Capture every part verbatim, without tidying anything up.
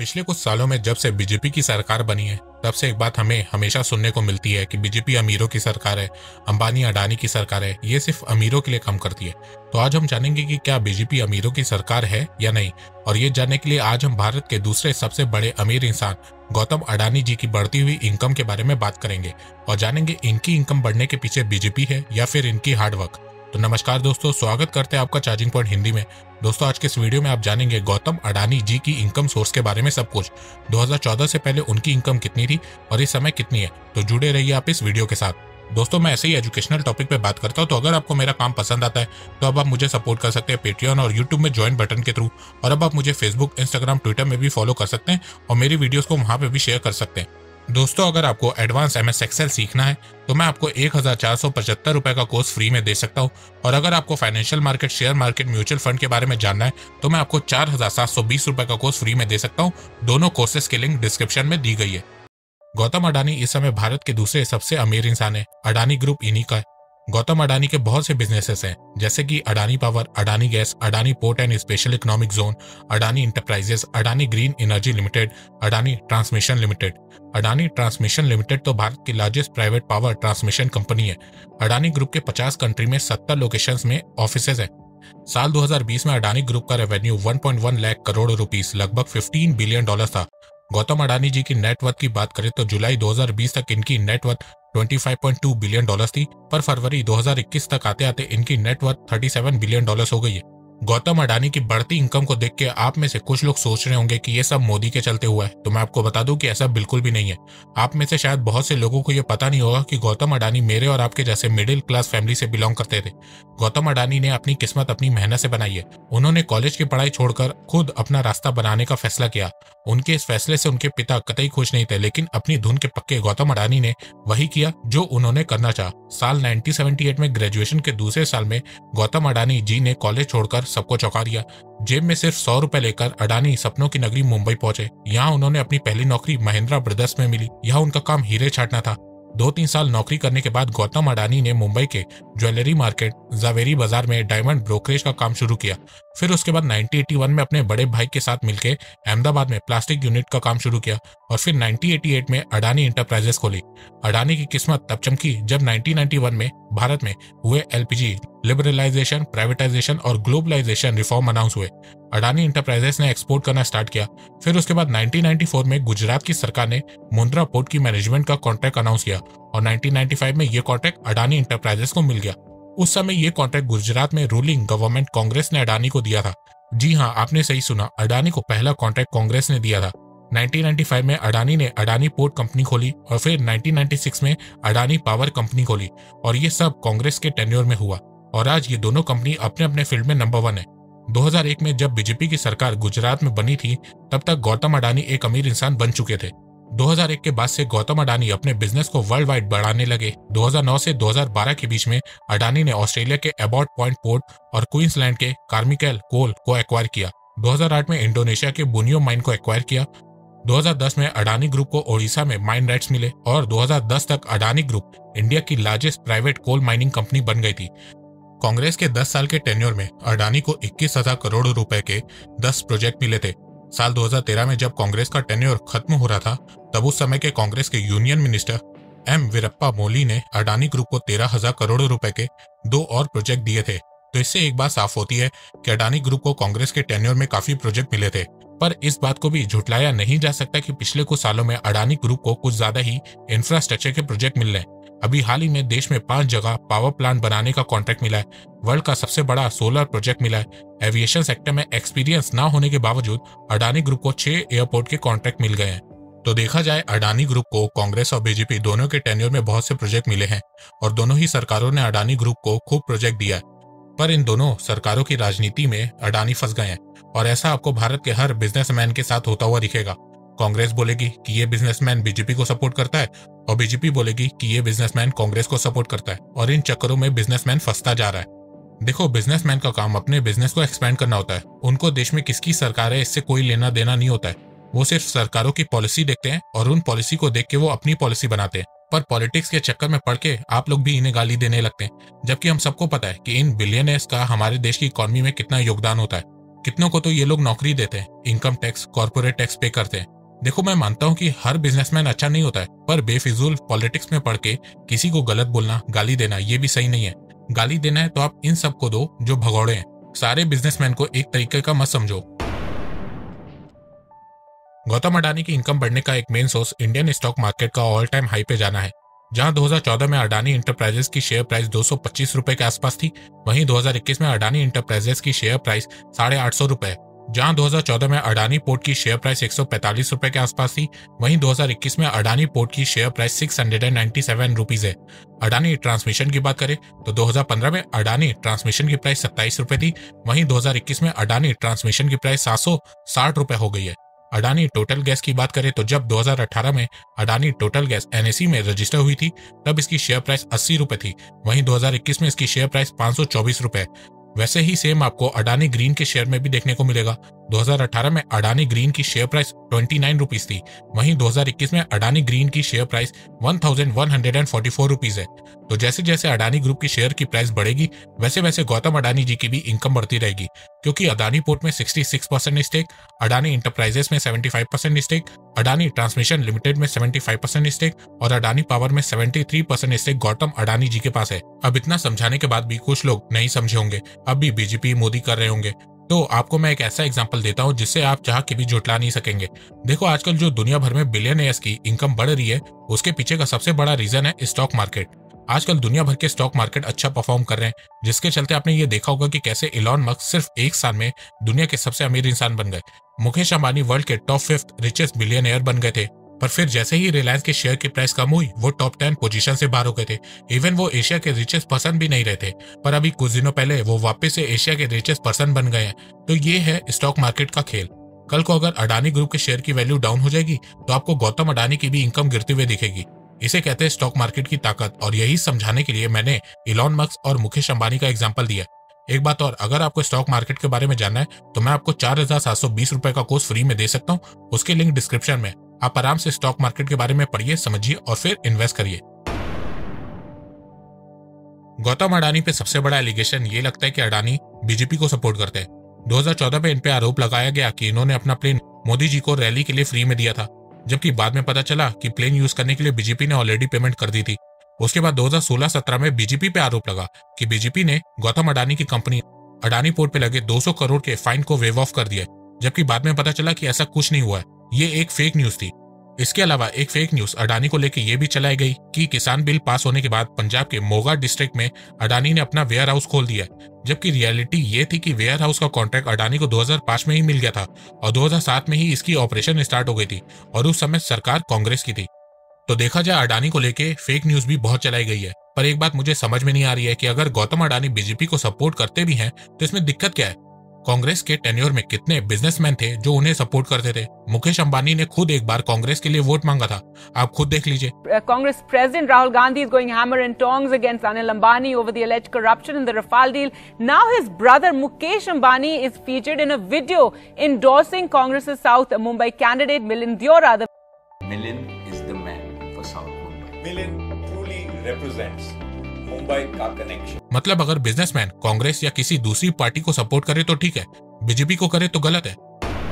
पिछले कुछ सालों में जब से बीजेपी की सरकार बनी है तब से एक बात हमें हमेशा सुनने को मिलती है कि बीजेपी अमीरों की सरकार है, अंबानी अडानी की सरकार है, ये सिर्फ अमीरों के लिए काम करती है। तो आज हम जानेंगे कि क्या बीजेपी अमीरों की सरकार है या नहीं, और ये जानने के लिए आज हम भारत के दूसरे सबसे बड़े अमीर इंसान गौतम अडानी जी की बढ़ती हुई इनकम के बारे में बात करेंगे और जानेंगे इनकी इनकम बढ़ने के पीछे बीजेपी है या फिर इनकी हार्डवर्क। तो नमस्कार दोस्तों, स्वागत करते हैं आपका चार्जिंग पॉइंट हिंदी में। दोस्तों, आज के इस वीडियो में आप जानेंगे गौतम अडानी जी की इनकम सोर्स के बारे में सब कुछ। दो हज़ार चौदह से पहले उनकी इनकम कितनी थी और इस समय कितनी है, तो जुड़े रहिए आप इस वीडियो के साथ। दोस्तों, मैं ऐसे ही एजुकेशनल टॉपिक पे बात करता हूँ, तो अगर आपको मेरा काम पसंद आता है तो अब आप मुझे सपोर्ट कर सकते हैं पेट्रियन और यूट्यूब में ज्वाइन बटन के थ्रू, और अब आप मुझे फेसबुक, इंस्टाग्राम, ट्विटर में भी फॉलो कर सकते हैं और मेरी वीडियोस को वहाँ पे भी शेयर कर सकते हैं। दोस्तों, अगर आपको एडवांस एम एस एक्सेल सीखना है तो मैं आपको एक हजार चार सौ पचहत्तर रुपए का कोर्स फ्री में दे सकता हूँ, और अगर आपको financial market, share market, mutual fund के बारे में जानना है तो मैं आपको चार हजार सात सौ बीस रुपए का कोर्स फ्री में दे सकता हूँ। दोनों कोर्सेज की लिंक डिस्क्रिप्शन में दी गई है। गौतम अडानी इस समय भारत के दूसरे सबसे अमीर इंसान है। अडानी ग्रुप इन्हीं का है। गौतम अडानी के बहुत से बिजनेसेस हैं, जैसे कि Adani power, Adani gas, Adani port and special economic zone, Adani enterprises, Adani green energy limited, Adani transmission limited. Adani transmission limited तो भारत की largest private power transmission company है। अडानी ग्रुप के पचास कंट्री में सत्तर लोकेशंस में ऑफिसेज हैं। साल दो हज़ार बीस में अडानी ग्रुप का रेवेन्यू एक पॉइंट एक लाख करोड़ रुपीस, लगभग पंद्रह बिलियन डॉलर था। गौतम अडानी जी की नेटवर्थ की बात करें तो जुलाई दो हज़ार बीस तक इनकी नेटवर्थ पच्चीस पॉइंट दो बिलियन डॉलर्स थी, पर फरवरी दो हज़ार इक्कीस तक आते आते इनकी नेटवर्थ सैंतीस बिलियन डॉलर्स हो गई है। गौतम अडानी की बढ़ती इनकम को देख के आप में से कुछ लोग सोच रहे होंगे कि ये सब मोदी के चलते हुआ है, तो मैं आपको बता दूं कि ऐसा बिल्कुल भी नहीं है। आप में से शायद बहुत से लोगों को ये पता नहीं होगा कि गौतम अडानी मेरे और आपके जैसे मिडिल क्लास फैमिली से बिलोंग करते थे। गौतम अडानी ने अपनी किस्मत अपनी मेहनत से बनाई है। उन्होंने कॉलेज की पढ़ाई छोड़कर खुद अपना रास्ता बनाने का फैसला किया। उनके इस फैसले से उनके पिता कतई खुश नहीं थे, लेकिन अपनी धुन के पक्के गौतम अडानी ने वही किया जो उन्होंने करना चाहा। साल उन्नीस सौ अठहत्तर में ग्रेजुएशन के दूसरे साल में गौतम अडानी जी ने कॉलेज छोड़कर सबको चौंका दिया। जेब में सिर्फ सौ रुपए लेकर अडानी सपनों की नगरी मुंबई पहुंचे। यहाँ उन्होंने अपनी पहली नौकरी महिंद्रा ब्रदर्स में मिली। यहाँ उनका काम हीरे छाटना था। दो तीन साल नौकरी करने के बाद गौतम अडानी ने मुंबई के ज्वेलरी मार्केट जावेरी बाजार में डायमंड ब्रोकरेज का काम शुरू किया। फिर उसके बाद उन्नीस सौ इक्यासी में अपने बड़े भाई के साथ मिलकर अहमदाबाद में प्लास्टिक यूनिट का काम शुरू किया, और फिर उन्नीस सौ अट्ठासी में अडानी इंटरप्राइजेस खोली। अडानी की किस्मत तब चमकी जब उन्नीस सौ इक्यानवे में भारत में हुए L P G liberalisation, privatisation और ग्लोबलाइजेशन रिफॉर्म अनाउंस हुए। अडानी इंटरप्राइजेस ने एक्सपोर्ट करना स्टार्ट किया। फिर उसके बाद उन्नीस सौ चौरानवे में गुजरात की सरकार ने मुंद्रा पोर्ट की मैनेजमेंट का कॉन्ट्रैक्ट अनाउंस किया, और उन्नीस सौ पचानवे में यह कॉन्ट्रैक्ट अडानी इंटरप्राइजेस को मिल गया। उस समय यह कॉन्ट्रैक्ट गुजरात में रूलिंग गवर्नमेंट कांग्रेस ने अडानी को दिया था। जी हाँ, आपने सही सुना, अडानी को पहला कॉन्ट्रैक्ट कांग्रेस ने दिया था। उन्नीस सौ पचानवे में अडानी ने अडानी पोर्ट कंपनी खोली, और फिर उन्नीस सौ छियानवे में अडानी पावर कंपनी खोली, और ये सब कांग्रेस के टेन्योर में हुआ, और आज ये दोनों कंपनी अपने अपने फील्ड में नंबर वन है। दो हज़ार एक में जब बीजेपी की सरकार गुजरात में बनी थी तब तक गौतम अडानी एक अमीर इंसान बन चुके थे। दो हज़ार एक के बाद से गौतम अडानी अपने बिजनेस को वर्ल्ड वाइड बढ़ाने लगे। दो हज़ार नौ से दो हज़ार बारह के बीच में अडानी ने ऑस्ट्रेलिया के एबॉट पॉइंट पोर्ट और क्वींसलैंड के कार्मिकल कोल को एक्वायर किया। दो हज़ार आठ में इंडोनेशिया के बुनियो माइन को एक्वायर किया। दो हज़ार दस में अडानी ग्रुप को ओडिशा में माइन राइट्स मिले, और दो हज़ार दस तक अडानी ग्रुप इंडिया की largest private coal mining company बन गई थी। कांग्रेस के दस साल के टेन्योर में अडानी को इक्कीस हजार करोड़ रुपए के दस प्रोजेक्ट मिले थे। साल दो हज़ार तेरह में जब कांग्रेस का टेन्योर खत्म हो रहा था, तब उस समय के कांग्रेस के union minister M Veerappa Moily ने अडानी ग्रुप को तेरह हजार करोड़ रुपए के दो और प्रोजेक्ट दिए थे। तो इससे एक बात साफ होती है कि अडानी ग्रुप को कांग्रेस के टेन्योर में काफी प्रोजेक्ट मिले थे। पर इस बात को भी झुटलाया नहीं जा सकता कि पिछले कुछ सालों में अडानी ग्रुप को कुछ ज्यादा ही इंफ्रास्ट्रक्चर के प्रोजेक्ट मिल रहे हैं। अभी हाल ही में देश में पांच जगह पावर प्लांट बनाने का कॉन्ट्रैक्ट मिला है। वर्ल्ड का सबसे बड़ा सोलर प्रोजेक्ट मिला है। एविएशन सेक्टर में एक्सपीरियंस ना होने के बावजूद अडानी ग्रुप को छह एयरपोर्ट के कॉन्ट्रैक्ट मिल गए हैं। तो देखा जाए, अडानी ग्रुप को कांग्रेस और बीजेपी दोनों के टेन्योर में बहुत से प्रोजेक्ट मिले हैं, और दोनों ही सरकारों ने अडानी ग्रुप को खूब प्रोजेक्ट दिया है। पर इन दोनों सरकारों की राजनीति में अडानी फंस गए हैं, और ऐसा आपको भारत के हर बिजनेसमैन के साथ होता हुआ दिखेगा। कांग्रेस बोलेगी कि ये बिजनेसमैन बीजेपी को सपोर्ट करता है, और बीजेपी बोलेगी कि ये बिजनेसमैन कांग्रेस को सपोर्ट करता है, और इन चक्करों में बिजनेसमैन फंसता जा रहा है। देखो, बिजनेसमैन का काम अपने बिजनेस को एक्सपेंड करना होता है। उनको देश में किसकी सरकार है इससे कोई लेना देना नहीं होता है। वो सिर्फ सरकारों की पॉलिसी देखते हैं, और उन पॉलिसी को देख के वो अपनी पॉलिसी बनाते हैं। पर पॉलिटिक्स के चक्कर में पड़ के आप लोग भी इन्हें गाली देने लगते हैं, जबकि हम सबको पता है कि इन बिलियनर्स का हमारे देश की इकोनॉमी में कितना योगदान होता है। कितनों को तो ये लोग नौकरी देते हैं, इनकम टैक्स, कॉर्पोरेट टैक्स पे करते हैं। देखो, मैं मानता हूँ कि हर बिजनेसमैन अच्छा नहीं होता है, पर बेफिजूल पॉलिटिक्स में पढ़ के किसी को गलत बोलना, गाली देना, ये भी सही नहीं है। गाली देना है तो आप इन सबको दो जो भगौड़े हैं। सारे बिजनेसमैन को एक तरीके का मत समझो। गौतम अडानी की इनकम बढ़ने का एक main source Indian stock market का ऑल टाइम हाई पे जाना है। जहां दो हज़ार चौदह में अडानी इंटरप्राइजेस की शेयर प्राइस दो सौ पच्चीस रुपए के आसपास थी, वहीं दो हज़ार इक्कीस में अडानी इंटरप्राइजेस की शेयर प्राइस साढ़े आठ सौ रुपए। जहां दो हज़ार चौदह में अडानी पोर्ट की शेयर प्राइस एक सौ पैंतालीस रुपए के आसपास थी, वहीं दो हज़ार इक्कीस में अडानी पोर्ट की शेयर प्राइस छह सौ सत्तानवे रुपीस है। अडानी ट्रांसमिशन की बात करें तो दो हज़ार पंद्रह में अडानी ट्रांसमिशन की प्राइस सत्ताईस रुपए थी, वहीं दो हज़ार इक्कीस में अडानी ट्रांसमिशन की प्राइस सात सौ साठ रुपए हो गई है। अडानी टोटल गैस की बात करें तो जब दो हज़ार अठारह में Adani Total gas N S E में रजिस्टर हुई थी, तब इसकी शेयर प्राइस अस्सी रुपए थी, वहीं दो हज़ार इक्कीस में इसकी शेयर प्राइस पाँच सौ चौबीस रुपए। वैसे ही सेम आपको अडानी ग्रीन के शेयर में भी देखने को मिलेगा। दो हज़ार अठारह में अडानी ग्रीन की शेयर प्राइस उनतीस रुपीस थी, वहीं दो हज़ार इक्कीस में अडानी ग्रीन की शेयर प्राइस एक हज़ार एक सौ चौवालीस रुपीस है। तो जैसे जैसे अडानी ग्रुप की शेयर की प्राइस बढ़ेगी, वैसे वैसे गौतम अडानी जी की भी इनकम बढ़ती रहेगी, क्योंकि अडानी पोर्ट में छियासठ परसेंट स्टेक, अडानी इंटरप्राइजेस में पचहत्तर percent stake, Adani transmission limited में पचहत्तर परसेंट स्टेक और अडानी पावर में तिहत्तर परसेंट स्टेक गौतम अडानी जी के पास है। अब इतना समझाने के बाद भी कुछ लोग नहीं समझे होंगे, अब भी बीजेपी मोदी कर रहे होंगे। तो आपको मैं एक ऐसा एग्जांपल देता हूं जिससे आप चाह के भी झुठला नहीं सकेंगे। देखो, आजकल जो दुनिया भर में बिलियनियर्स की इनकम बढ़ रही है, उसके पीछे का सबसे बड़ा रीजन है स्टॉक मार्केट। आजकल दुनिया भर के स्टॉक मार्केट अच्छा परफॉर्म कर रहे हैं, जिसके चलते आपने ये देखा होगा कि कैसे इलॉन मस्क सिर्फ एक साल में दुनिया के सबसे अमीर इंसान बन गए। मुकेश अंबानी वर्ल्ड के टॉप फिफ्थ रिचेस्ट बिलियनियर बन गए थे, पर फिर जैसे ही रिलायंस के शेयर की प्राइस कम हुई, वो टॉप टेन पोजीशन से बाहर हो गए थे। इवन वो एशिया के रिचेस्ट पर्सन भी नहीं रहे थे, पर अभी कुछ दिनों पहले वो वापस से एशिया के रिचेस्ट पर्सन बन गए हैं। तो ये है स्टॉक मार्केट का खेल। कल को अगर अडानी ग्रुप के शेयर की वैल्यू डाउन हो जाएगी, तो आपको गौतम अडानी की भी इनकम गिरती हुई दिखेगी। इसे कहते हैं स्टॉक मार्केट की ताकत, और यही समझाने के लिए मैंने इलॉन मस्क और मुकेश अंबानी का एग्जाम्पल दिया। एक बात और, अगर आपको स्टॉक मार्केट के बारे में जानना है तो मैं आपको चार हजार सात सौ बीस रुपए का कोर्स फ्री में दे सकता हूँ। उसके लिंक डिस्क्रिप्शन में। आप आराम से स्टॉक मार्केट के बारे में पढ़िए, समझिए और फिर इन्वेस्ट करिए। गौतम अडानी पे सबसे बड़ा एलिगेशन ये लगता है कि अडानी बीजेपी को सपोर्ट करते हैं। दो हज़ार चौदह में इन पे आरोप लगाया गया कि इन्होंने अपना प्लेन मोदी जी को रैली के लिए फ्री में दिया था, जबकि बाद में पता चला कि प्लेन यूज करने के लिए बीजेपी ने ऑलरेडी पेमेंट कर दी थी। उसके बाद दो हज़ार सोलह सत्रह में बीजेपी पे आरोप लगा कि बीजेपी ने गौतम अडानी की कंपनी अडानी पोर्ट पे लगे दो सौ करोड़ के फाइन को वेव ऑफ कर दिया, जबकि बाद में पता चला कि ऐसा कुछ नहीं हुआ है, ये एक फेक न्यूज थी। इसके अलावा एक फेक न्यूज अडानी को लेकर यह भी चलाई गई कि किसान बिल पास होने के बाद पंजाब के मोगा डिस्ट्रिक्ट में अडानी ने अपना वेयर हाउस खोल दिया, जबकि रियलिटी ये थी कि वेयर हाउस का कॉन्ट्रैक्ट अडानी को दो हज़ार पाँच में ही मिल गया था और दो हज़ार सात में ही इसकी ऑपरेशन स्टार्ट हो गई थी, और उस समय सरकार कांग्रेस की थी। तो देखा जाए अडानी को लेके फेक न्यूज भी बहुत चलाई गई है। पर एक बात मुझे समझ में नहीं आ रही है कि अगर गौतम अडानी बीजेपी को सपोर्ट करते भी हैं तो इसमें दिक्कत क्या है। कांग्रेस के टेन्योर में कितने बिजनेसमैन थे जो उन्हें सपोर्ट करते थे। मुकेश अंबानी ने खुद एक बार कांग्रेस के लिए वोट मांगा था, आप खुद देख लीजिए। Congress President Rahul Gandhi is going hammer and tongs against Anil Ambani over the alleged corruption in the Rafale deal. Now his brother Mukesh Ambani is featured in a video endorsing Congress's South Mumbai candidate Milind Deora. The Milind is the man for South Mumbai. Milind truly represents Mumbai का connection. मतलब अगर businessman Congress या किसी दूसरी party को support करे तो ठीक है, बीजेपी को करे तो गलत है।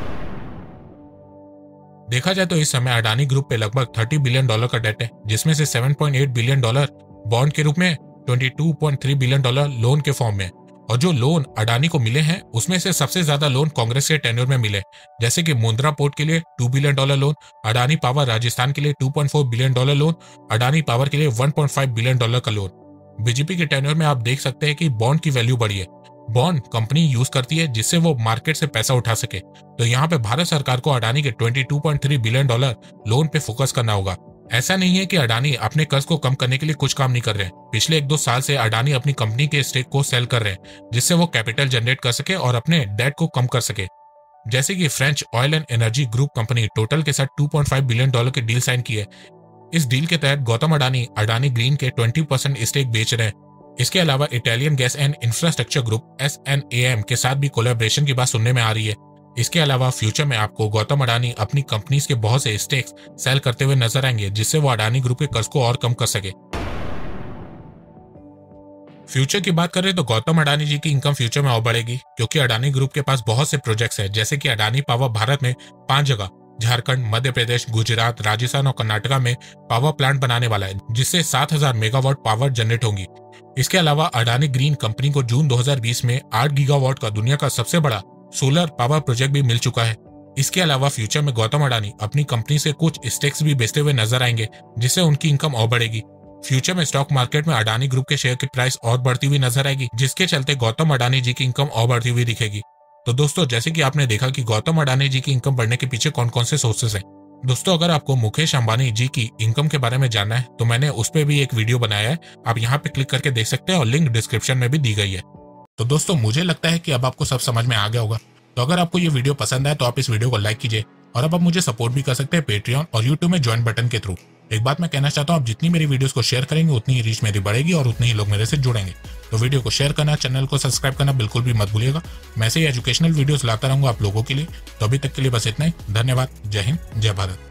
देखा जाए तो इस समय अडानी ग्रुप पे लगभग तीस बिलियन डॉलर का डेट है, जिसमें से सात पॉइंट आठ बिलियन डॉलर बॉन्ड के रूप में, बाईस पॉइंट तीन बिलियन डॉलर लोन के फॉर्म में, और जो लोन अडानी को मिले हैं उसमें से सबसे ज्यादा लोन कांग्रेस के टेन्योर में मिले, जैसे कि मुंद्रा पोर्ट के लिए दो billion dollar loan, Adani power Rajasthan के लिए दो पॉइंट चार billion dollar loan, Adani power के लिए एक पॉइंट पाँच बिलियन डॉलर का लोन। बीजेपी के टेन्योर में आप देख सकते हैं कि बॉन्ड की वैल्यू बढ़ी है। बॉन्ड कंपनी यूज करती है जिससे वो मार्केट से पैसा उठा सके। तो यहाँ पे भारत सरकार को अडानी के बाईस पॉइंट तीन बिलियन डॉलर लोन पे फोकस करना होगा। ऐसा नहीं है कि अडानी अपने कर्ज को कम करने के लिए कुछ काम नहीं कर रहे हैं। पिछले एक दो साल से अडानी अपनी कंपनी के स्टेक को सेल कर रहे हैं, जिससे वो कैपिटल जनरेट कर सके और अपने डेट को कम कर सके। जैसे कि French oil and energy group company Total के साथ दो पॉइंट पाँच बिलियन डॉलर की डील साइन की है। इस डील के तहत गौतम अडानी अडानी ग्रीन के बीस परसेंट स्टेक बेच रहे हैं। इसके अलावा Italian gas and infrastructure group S N A M के साथ भी कोलैबोरेशन की बात सुनने में आ रही है। इसके अलावा फ्यूचर में आपको गौतम अडानी अपनी कंपनीज के बहुत से स्टेक्स सेल करते हुए नजर आएंगे, जिससे वो अडानी ग्रुप के कर्ज को और कम कर सके। फ्यूचर की बात करें तो गौतम अडानी जी की इनकम फ्यूचर में और बढ़ेगी, क्योंकि अडानी ग्रुप के पास बहुत से प्रोजेक्ट्स हैं, जैसे कि अडानी पावर भारत में पांच जगह झारखंड, मध्य प्रदेश, गुजरात, राजस्थान और कर्नाटका में पावर प्लांट बनाने वाला है, जिससे सात हज़ार मेगावाट पावर जनरेट होंगी। इसके अलावा अडानी ग्रीन कंपनी को जून दो हज़ार बीस में आठ गीगावाट का दुनिया का सबसे बड़ा सोलर पावर प्रोजेक्ट भी मिल चुका है। इसके अलावा फ्यूचर में गौतम अडानी अपनी कंपनी से कुछ स्टेक्स भी बेचते हुए नजर आएंगे, जिससे उनकी इनकम और बढ़ेगी। फ्यूचर में स्टॉक मार्केट में अडानी ग्रुप के शेयर की प्राइस और बढ़ती हुई नजर आएगी, जिसके चलते गौतम अडानी जी की इनकम और बढ़ती हुई दिखेगी। तो दोस्तों, जैसे कि आपने देखा कि गौतम अडानी जी की इनकम बढ़ने के पीछे कौन कौन से सोर्सेस हैं। दोस्तों, अगर आपको मुकेश अंबानी जी की इनकम के बारे में जानना है तो मैंने उस पर भी एक वीडियो बनाया है, आप यहाँ पे क्लिक करके देख सकते हैं और लिंक डिस्क्रिप्शन में भी दी गई है। तो दोस्तों, मुझे लगता है कि अब आपको सब समझ में आ गया होगा। तो अगर आपको ये वीडियो पसंद आए तो आप इस वीडियो को लाइक कीजिए, और अब आप मुझे सपोर्ट भी कर सकते हैं पेट्रियन और यूट्यूब में ज्वाइन बटन के थ्रू। एक बात मैं कहना चाहता हूँ, आप जितनी मेरी वीडियोस को शेयर करेंगे उतनी ही रीच मेरी बढ़ेगी और उतने ही लोग मेरे से जुड़ेंगे। तो वीडियो को शेयर करना, चैनल को सब्सक्राइब करना बिल्कुल भी मत भूलिएगा। मैं ऐसे ही एजुकेशनल वीडियोस लाता रहूंगा आप लोगों के लिए। तो अभी तक के लिए बस इतना ही। धन्यवाद। जय हिंद, जय भारत।